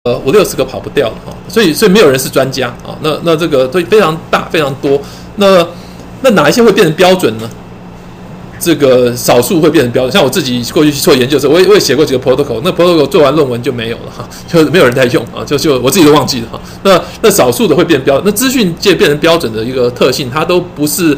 50-60个跑不掉了哈，所以没有人是专家啊。那这个都非常大非常多。那哪一些会变成标准呢？这个少数会变成标准，像我自己过去做研究的时候，我也写过几个 protocol， 那 protocol 做完论文就没有了哈，就没有人在用啊，就我自己都忘记了哈。那少数的会变标准，那资讯界变成标准的一个特性，它都不是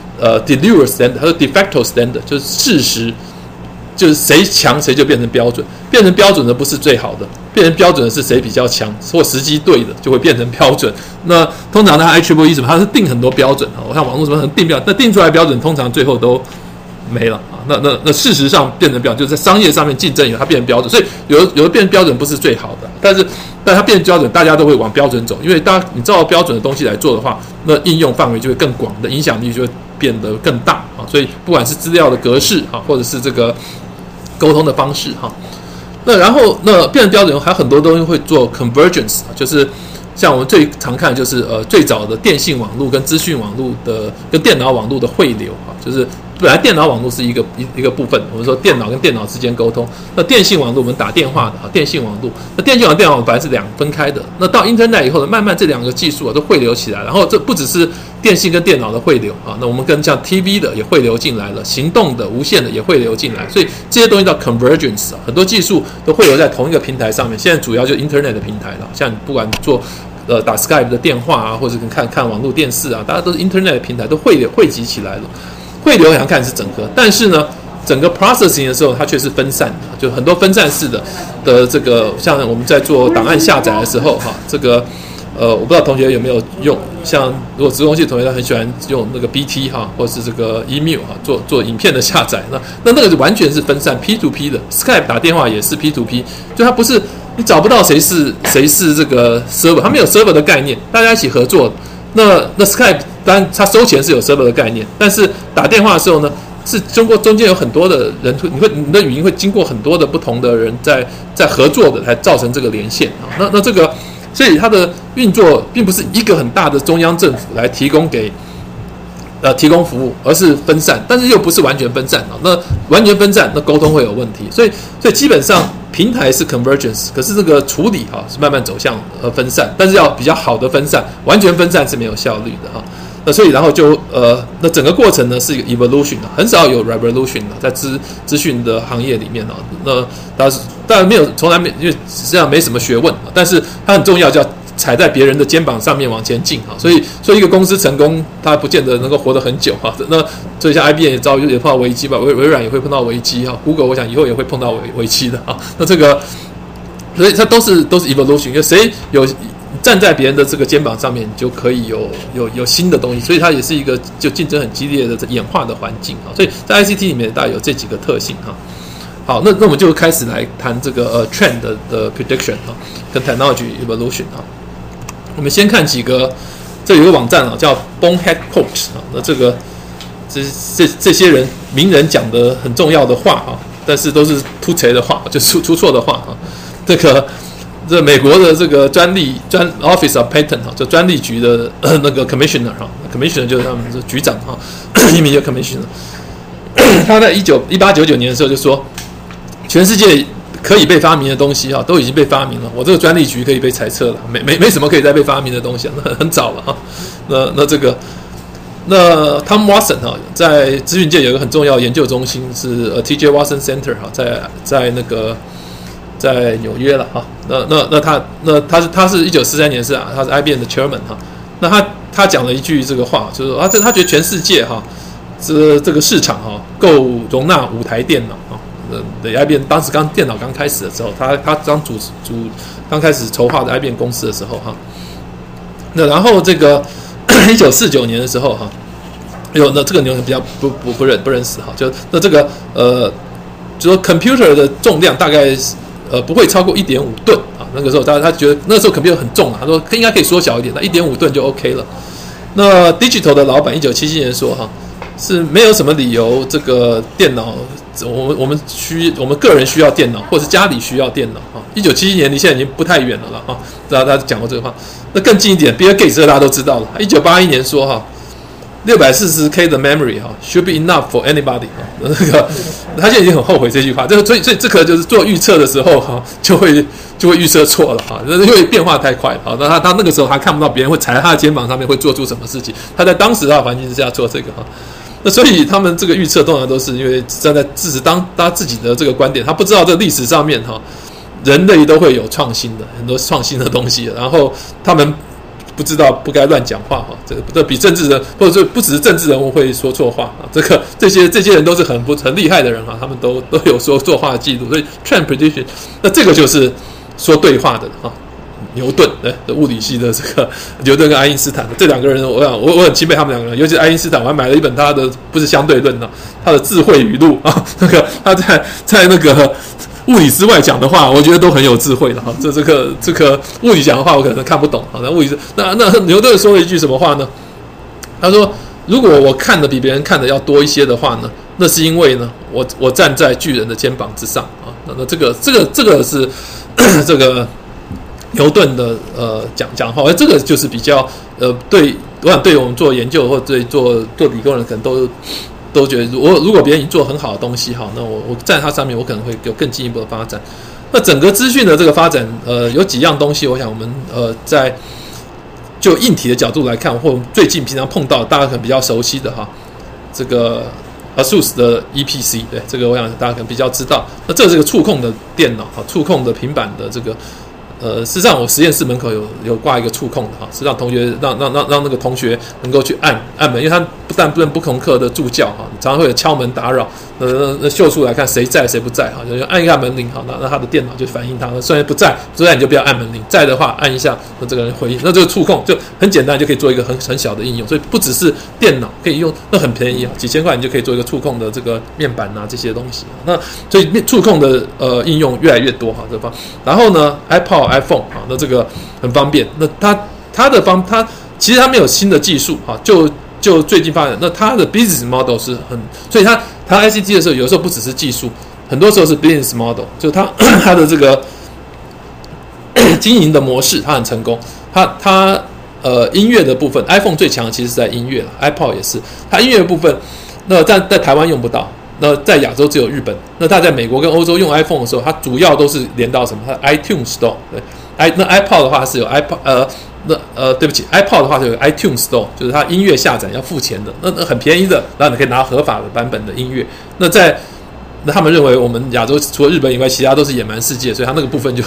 de jure standard， 它是 de facto standard， 就是事实，就是谁强谁就变成标准，变成标准的不是最好的，变成标准的是谁比较强或时机对的就会变成标准。那通常它 IEEE 什么，它是定很多标准啊，我看网络什么定标，那定出来标准通常最后都没了啊，那事实上变成标准，就是在商业上面竞争以后，它变成标准，所以有的变成标准不是最好的，但它变成标准，大家都会往标准走，因为你照标准的东西来做的话，那应用范围就会更广，的影响力就会变得更大啊。所以不管是资料的格式啊，或者是这个沟通的方式哈，那然后变成标准还有很多东西会做 convergence， 就是像我们最常看的就是最早的电信网络跟资讯网络的跟电脑网络的汇流啊，就是本来电脑网络是一个部分，我们说电脑跟电脑之间沟通，那电信网络我们打电话的啊，电信网络，那电信网络、电脑本来是两分开的，那到 Internet 以后呢，慢慢这两个技术啊都汇流起来，然后这不只是电信跟电脑的汇流啊，那我们跟像 TV 的也汇流进来了，行动的、无线的也汇流进来，所以这些东西叫 convergence 啊，很多技术都汇流在同一个平台上面。现在主要就是 Internet 的平台了，像你不管做打 Skype 的电话啊，或者看网络电视啊，大家都是 Internet 的平台都汇集起来了。汇流想看是整合，但是呢，整个 processing 的时候它却是分散的，就很多分散式的这个，像我们在做档案下载的时候哈，这个我不知道同学有没有用，像如果资工系同学他很喜欢用那个 BT 哈，或是这个 email 哈，做影片的下载，那个完全是分散 P2P 的 ，Skype 打电话也是 P2P， 就它不是你找不到谁是这个 server， 它没有 server 的概念，大家一起合作。那 Skype 当然它收钱是有 server 的概念，但是打电话的时候呢，是中间有很多的人，你的语音会经过很多的不同的人在合作的，才造成这个连线啊。那这个，所以它的运作并不是一个很大的中央政府来提供服务，而是分散，但是又不是完全分散啊。那完全分散，那沟通会有问题，所以基本上平台是 convergence， 可是这个处理哈是慢慢走向分散，但是要比较好的分散，完全分散是没有效率的哈。那所以然后就那整个过程呢是一个 evolution 啊，很少有 revolution 啊，在资讯的行业里面啊，那当然没有，从来没，因为实际上没什么学问啊，但是它很重要，叫踩在别人的肩膀上面往前进啊，所以一个公司成功，它不见得能够活得很久哈。那所以像 IBM 也碰到危机吧，微软也会碰到危机哈 ，Google 我想以后也会碰到危机的啊。那这个，所以它都是 evolution， 就谁有站在别人的这个肩膀上面，你就可以有新的东西，所以它也是一个就竞争很激烈的演化的环境啊。所以在 ICT 里面大概有这几个特性哈。好，那我们就开始来谈这个trend 的 prediction 哈，跟 technology evolution 哈。我们先看几个，这有一个网站啊，叫 Bonehead Quotes 啊，那这些名人讲的很重要的话啊，但是都是突锤的话，就出错的话啊。这美国的这个Office of Patent 哈，就专利局的那个 Commissioner 哈 ，Commissioner 就是他们的局长哈，英名叫 Commissioner。他在1899年的时候就说，全世界可以被发明的东西哈，都已经被发明了。我这个专利局可以被裁撤了，没什么可以再被发明的东西，那很早了哈。那 Tom Watson 哈，在资讯界有一个很重要的研究中心是TJ Watson Center 哈，在纽约了哈。他是1943年他是 IBM 的 Chairman 哈。那他讲了一句这个话，就是说他觉得全世界哈，这个市场哈够容纳5台电脑哈。IBM 当时电脑刚开始的时候，他刚开始筹划的 IBM 公司的时候哈，那然后这个1949年的时候哈，那这个你们比较不认识哈，就那这个就说 computer 的重量大概不会超过1.5吨啊，那个时候他觉得那个时候 computer 很重啊，他说应该可以缩小一点，那1.5吨就 OK 了。那 Digital 的老板1977年说哈，是没有什么理由这个电脑。我们个人需要电脑，或是家里需要电脑哈。1977年离现在已经不太远了哈，他讲过这个话。那更近一点，比尔盖茨大家都知道了。1981年说哈， 640K 的 memory should be enough for anybody 那个他现在已经很后悔这句话，所以这个就是做预测的时候就会预测错了因为变化太快了那他那个时候他看不到别人会踩在他的肩膀上面会做出什么事情，他在当时的环境之下做这个那所以他们这个预测通常都是因为站在当他自己的这个观点，他不知道这个历史上面人类都会有创新的很多创新的东西，然后他们不知道不该乱讲话这比政治人或者是不只是政治人物会说错话这些人都是很厉害的人他们都有说错话的记录，所以 trend prediction 那这个就是说对话的牛顿的物理系的这个牛顿跟爱因斯坦这两个人，我很钦佩他们两个人，尤其是爱因斯坦，我还买了一本他的不是相对论他的智慧语录那个他在那个物理之外讲的话，我觉得都很有智慧的这个物理讲的话我可能看不懂那物理那牛顿说了一句什么话呢？他说如果我看的比别人看的要多一些的话呢，那是因为呢我站在巨人的肩膀之上那这个是这个牛顿的讲话，这个就是比较对我们做研究或者做理工人可能都觉得，如果别人已经做很好的东西那我站在它上面，我可能会有更进一步的发展。那整个资讯的这个发展有几样东西，我想我们在就硬体的角度来看，或最近平常碰到大家可能比较熟悉的这个 ASUS 的 EPC 对这个我想大家可能比较知道。那这是个触控的电脑触控的平板的这个事实上我实验室门口有挂一个触控的是让同学让那个同学能够去按门，因为他不但不能不同课的助教常常会有敲门打扰那秀出来看谁在谁不在就按一下门铃那他的电脑就反映他虽然不在你就不要按门铃，在的话按一下那这个人回应，那这个触控就很简单就可以做一个很小的应用，所以不只是电脑可以用，那很便宜几千块你就可以做一个触控的这个面板这些东西那所以触控的应用越来越多这方然后呢 iPhone 那这个很方便，那它其实它没有新的技术就最近发展，那它的 business model 是所以它ICT 的时候有时候不只是技术，很多时候是 business model， 就它的这个经营的模式它很成功，它音乐的部分 iPhone 最强的其实是在音乐 iPod 也是，它音乐的部分那在台湾用不到，那在亚洲只有日本，那它在美国跟欧洲用 iPhone 的时候，它主要都是连到什么？它的 iTunes Store 对，那 iPod 的话是有 iPod对不起 iPod 的话就有 iTunes Store， 就是它音乐下载要付钱的，那很便宜的，然后你可以拿合法的版本的音乐。那他们认为我们亚洲除了日本以外，其他都是野蛮世界，所以它那个部分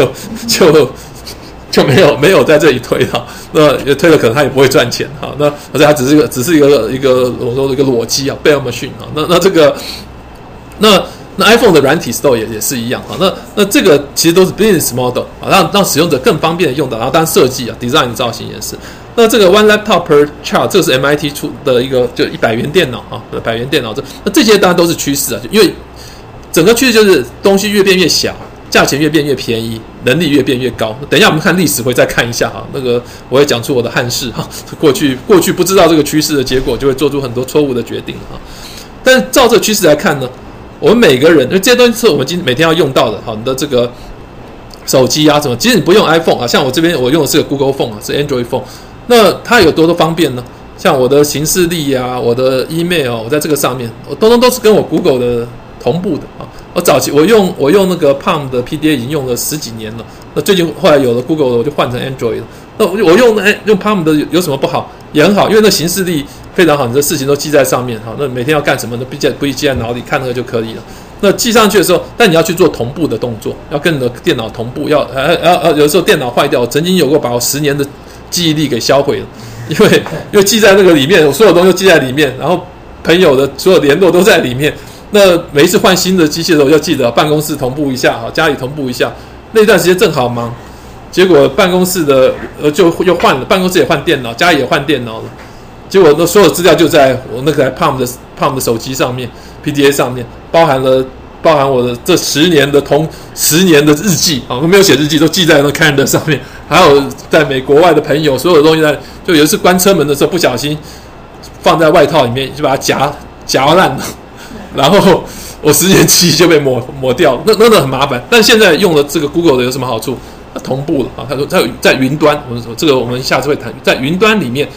就没有在这里推那推了可能它也不会赚钱那而且它只是一个我说一个裸机Bell Machine那这个那 iPhone 的软体 Store 也是一样那这个其实都是 business model 让使用者更方便的用到，然后当然设计design 的造型也是。那这个 one laptop per child 这个是 MIT 出的一个就100元电脑100元电脑这些当然都是趋势因为整个趋势就是东西越变越小，价钱越变越便宜，能力越变越高。等一下我们看历史会再看一下那个我会讲出我的憾事过去不知道这个趋势的结果，就会做出很多错误的决定但是照这个趋势来看呢，我们每个人因为这些东西是我们每天要用到的你的这个手机什么，即使你不用 iPhone 像我这边我用的是个 Google Phone 是 Android Phone， 那它有多方便呢？像我的行事历我的 email 我在这个上面我都是跟我 Google 的同步的我早期我用那个 Palm 的 PDA 已经用了10几年了，那最近后来有了 Google 的我就换成 Android 了。那我用 Palm 的有什么不好？也很好，因为那行事历非常好，你的事情都记在上面那每天要干什么不必记在脑里，看那个就可以了。那记上去的时候，但你要去做同步的动作，要跟你的电脑同步，有的时候电脑坏掉，我曾经有过把我10年的记忆力给销毁了，因为记在那个里面，我所有东西都记在里面，然后朋友的所有联络都在里面。那每一次换新的机器的时候，要记得办公室同步一下家里同步一下。那段时间正好忙，结果办公室的就又换了，办公室也换电脑，家里也换电脑了。结果那所有资料就在我那个 Palm 的手机上面 ，PDA 上面，包含我的这10年的日记我没有写日记，都记在那 calendar 上面。还有在国外的朋友，所有的东西就有一次关车门的时候不小心放在外套里面，就把它夹烂了。然后我10年期就被抹掉，那很麻烦。但现在用了这个 Google 的有什么好处？它同步了他说它在云端，这个我们下次会谈。在云端里面，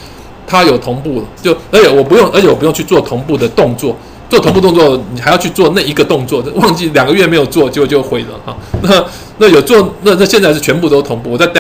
它有同步了，而且我不用去做同步的动作，做同步动作你还要去做那一个动作，忘记2个月没有做，结果就毁了哈。那有做，那现在是全部都同步，我在